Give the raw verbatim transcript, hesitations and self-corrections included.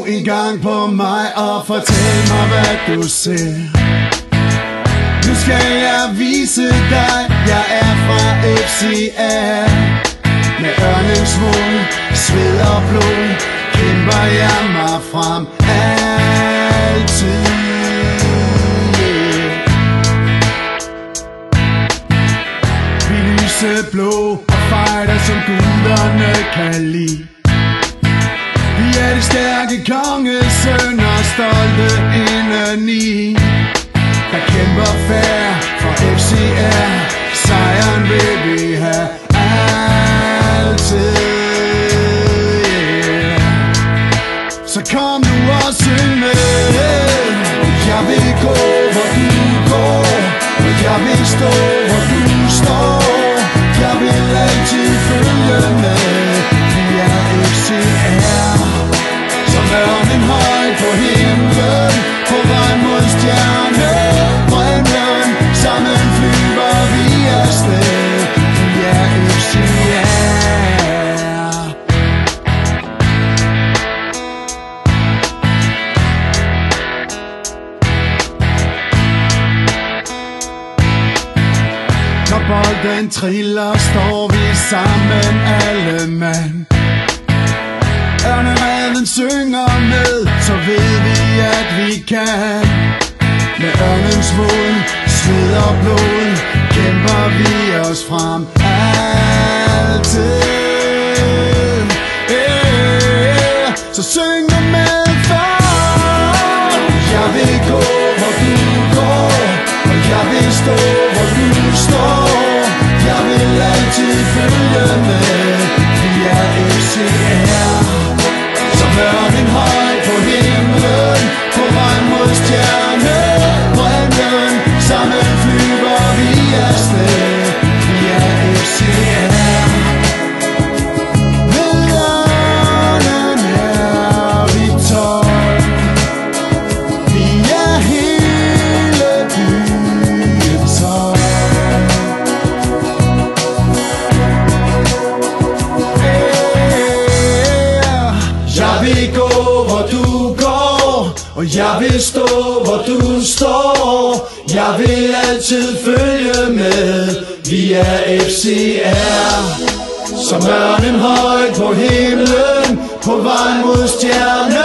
Gå i gang på mig og fortæl mig, hvad du ser. Nu skal jeg vise dig, jeg er fra F C R. Med ørnens mod, sved og blod, kæmper jeg mig frem altid. Vi lyseblå og fighter, som guderne kan lide. Vi er de stærke kongesønner, stolte indeni, der kæmper fair for F C R. Sejren vil vi have altid, yeah. Så kom nu og syng med. Jeg vil gå, hvor du går, og jeg vil stå, hvor du står. Jeg vil altid følge med. Vi er F C R, som ørnen højt på himlen, på vej mod stjernehimmelen. Sammen flyver vi afsted. Vi er F C R. Når bolden triller, står vi sammen alle mand. Ørneræven synger med, så ved vi, at vi kan. Med ørnens mod, sved og blod, kæmper vi os frem altid, yeah. Så syng nu med, far. Jeg vil gå, hvor du går, og jeg vil stå, hvor du står. Jeg vil altid følge med. Vi er F C R, som ørnen højt på himlen, på vej mod stjernehimmelen. Sammen flyver vi afsted. Vi er F C R. Ved ørnen er vi tolv. Vi er hele byen tolv. Jeg vil gå, hvor du går, og jeg vil stå, hvor du står. Jeg vil altid følge med. Vi er F C R, som ørnen højt på himlen, på vej mod stjernen.